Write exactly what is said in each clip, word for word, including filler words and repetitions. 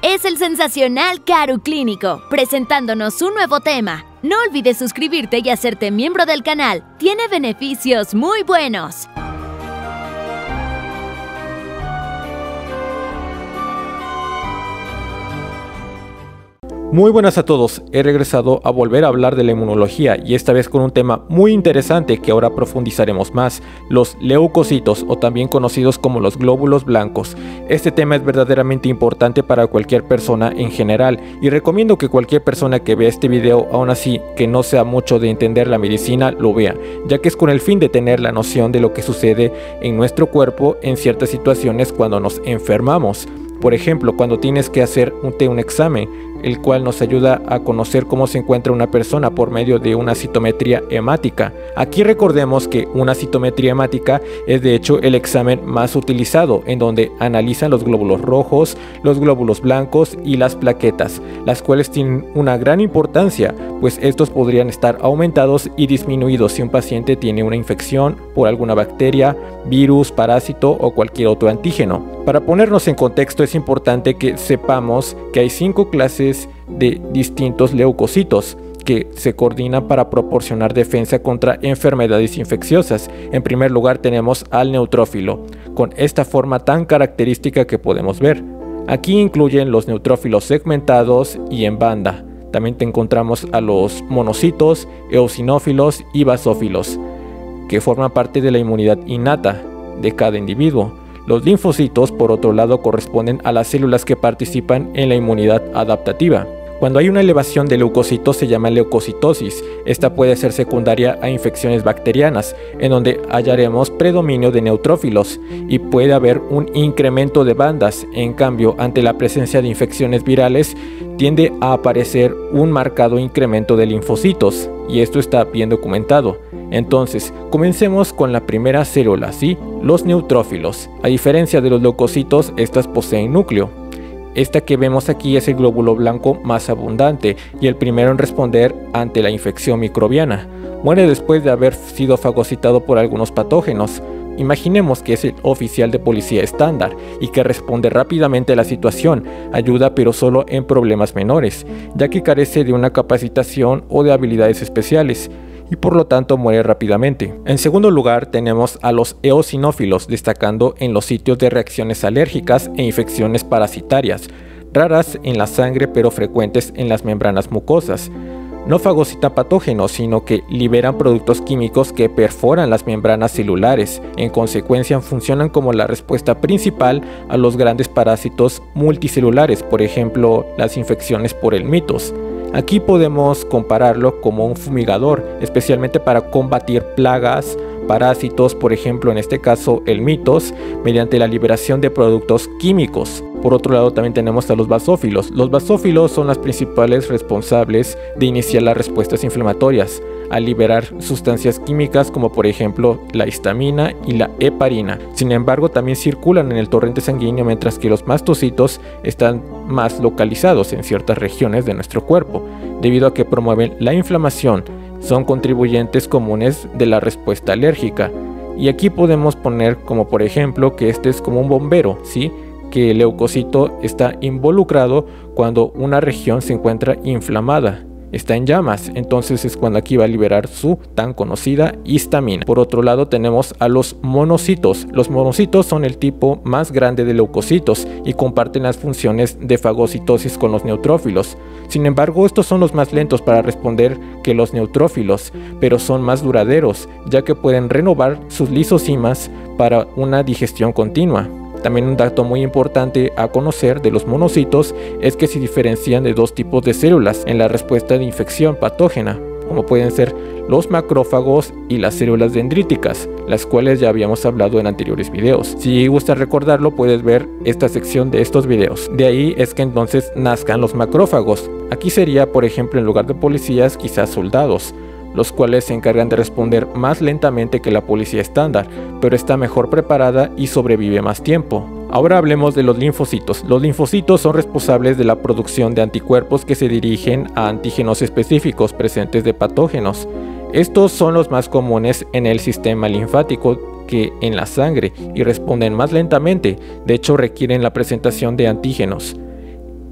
Es el sensacional Karu Clínico, presentándonos un nuevo tema. No olvides suscribirte y hacerte miembro del canal. Tiene beneficios muy buenos. Muy buenas a todos, he regresado a volver a hablar de la inmunología y esta vez con un tema muy interesante que ahora profundizaremos más, los leucocitos o también conocidos como los glóbulos blancos. Este tema es verdaderamente importante para cualquier persona en general y recomiendo que cualquier persona que vea este video, aún así que no sea mucho de entender la medicina, lo vea, ya que es con el fin de tener la noción de lo que sucede en nuestro cuerpo en ciertas situaciones cuando nos enfermamos. Por ejemplo, cuando tienes que hacer un, un examen, el cual nos ayuda a conocer cómo se encuentra una persona por medio de una citometría hemática. Aquí recordemos que una citometría hemática es de hecho el examen más utilizado, en donde analizan los glóbulos rojos, los glóbulos blancos y las plaquetas, las cuales tienen una gran importancia, pues estos podrían estar aumentados y disminuidos si un paciente tiene una infección por alguna bacteria, virus, parásito o cualquier otro antígeno. Para ponernos en contexto, es importante que sepamos que hay cinco clases de distintos leucocitos que se coordinan para proporcionar defensa contra enfermedades infecciosas. En primer lugar tenemos al neutrófilo, con esta forma tan característica que podemos ver. Aquí incluyen los neutrófilos segmentados y en banda. También te encontramos a los monocitos, eosinófilos y basófilos, que forman parte de la inmunidad innata de cada individuo. Los linfocitos, por otro lado, corresponden a las células que participan en la inmunidad adaptativa. Cuando hay una elevación de leucocitos se llama leucocitosis. Esta puede ser secundaria a infecciones bacterianas, en donde hallaremos predominio de neutrófilos y puede haber un incremento de bandas. En cambio, ante la presencia de infecciones virales, tiende a aparecer un marcado incremento de linfocitos, y esto está bien documentado. Entonces, comencemos con la primera célula, ¿sí? Los neutrófilos. A diferencia de los leucocitos, estas poseen núcleo. Esta que vemos aquí es el glóbulo blanco más abundante y el primero en responder ante la infección microbiana. Muere después de haber sido fagocitado por algunos patógenos. Imaginemos que es el oficial de policía estándar y que responde rápidamente a la situación, ayuda pero solo en problemas menores, ya que carece de una capacitación o de habilidades especiales, y por lo tanto muere rápidamente. En segundo lugar tenemos a los eosinófilos, destacando en los sitios de reacciones alérgicas e infecciones parasitarias, raras en la sangre pero frecuentes en las membranas mucosas. No fagocitan patógenos, sino que liberan productos químicos que perforan las membranas celulares. En consecuencia, funcionan como la respuesta principal a los grandes parásitos multicelulares, por ejemplo, las infecciones por el mitos. Aquí podemos compararlo como un fumigador, especialmente para combatir plagas, parásitos, por ejemplo en este caso el mitos, mediante la liberación de productos químicos. Por otro lado también tenemos a los basófilos. Los basófilos son las principales responsables de iniciar las respuestas inflamatorias, al liberar sustancias químicas como por ejemplo la histamina y la heparina. Sin embargo, también circulan en el torrente sanguíneo, mientras que los mastocitos están más localizados en ciertas regiones de nuestro cuerpo, debido a que promueven la inflamación. Son contribuyentes comunes de la respuesta alérgica. Y aquí podemos poner como por ejemplo que este es como un bombero, ¿sí? Que el leucocito está involucrado cuando una región se encuentra inflamada, está en llamas, entonces es cuando aquí va a liberar su tan conocida histamina. Por otro lado tenemos a los monocitos. Los monocitos son el tipo más grande de leucocitos y comparten las funciones de fagocitosis con los neutrófilos. Sin embargo, estos son los más lentos para responder que los neutrófilos, pero son más duraderos, ya que pueden renovar sus lisosimas para una digestión continua. También un dato muy importante a conocer de los monocitos es que se diferencian de dos tipos de células en la respuesta de infección patógena, como pueden ser los macrófagos y las células dendríticas, las cuales ya habíamos hablado en anteriores videos. Si gustas recordarlo, puedes ver esta sección de estos videos. De ahí es que entonces nazcan los macrófagos. Aquí sería, por ejemplo, en lugar de policías, quizás soldados, los cuales se encargan de responder más lentamente que la policía estándar, pero está mejor preparada y sobrevive más tiempo. Ahora hablemos de los linfocitos. Los linfocitos son responsables de la producción de anticuerpos que se dirigen a antígenos específicos presentes de patógenos. Estos son los más comunes en el sistema linfático que en la sangre y responden más lentamente, de hecho requieren la presentación de antígenos.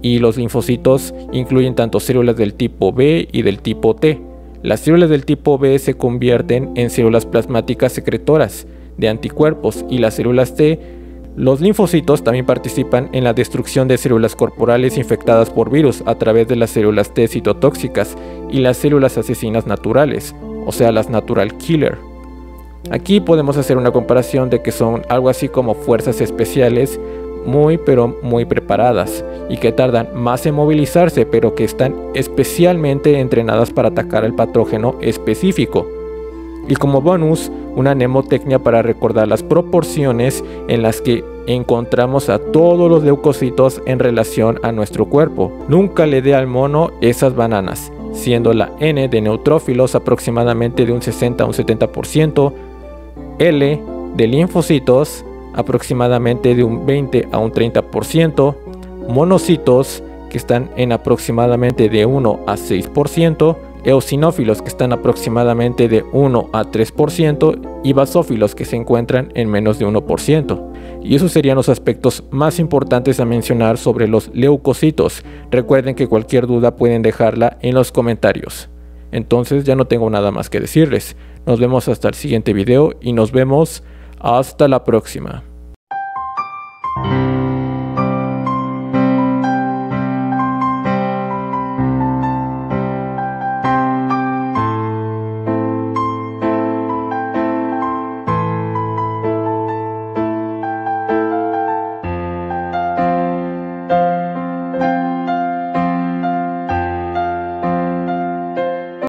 y los linfocitos incluyen tanto células del tipo B y del tipo T. Las células del tipo B se convierten en células plasmáticas secretoras de anticuerpos y las células T, los linfocitos también participan en la destrucción de células corporales infectadas por virus a través de las células T citotóxicas y las células asesinas naturales, o sea las natural killer. Aquí podemos hacer una comparación de que son algo así como fuerzas especiales muy pero muy preparadas y que tardan más en movilizarse, pero que están especialmente entrenadas para atacar al patógeno específico. Y como bonus, una mnemotecnia para recordar las proporciones en las que encontramos a todos los leucocitos en relación a nuestro cuerpo. Nunca le dé al mono esas bananas, siendo la N de neutrófilos aproximadamente de un sesenta a un setenta por ciento, L de linfocitos aproximadamente de un veinte a un treinta por ciento, monocitos que están en aproximadamente de uno a seis por ciento, eosinófilos que están aproximadamente de uno a tres por ciento y basófilos que se encuentran en menos de uno por ciento. Y esos serían los aspectos más importantes a mencionar sobre los leucocitos. Recuerden que cualquier duda pueden dejarla en los comentarios. Entonces ya no tengo nada más que decirles. Nos vemos hasta el siguiente video y nos vemos hasta la próxima.